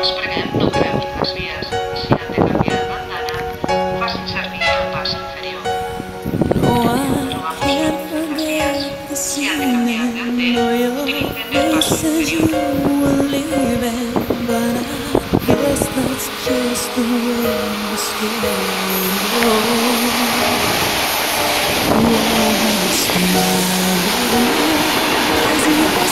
us preguem no creu les vies. Si han de canviar de bandana, facin servir el pas inferior. Can't forget this evening. Know your faces you were leaving, but I guess that's just the way the story goes. You always smile as you're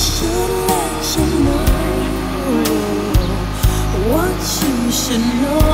you should know.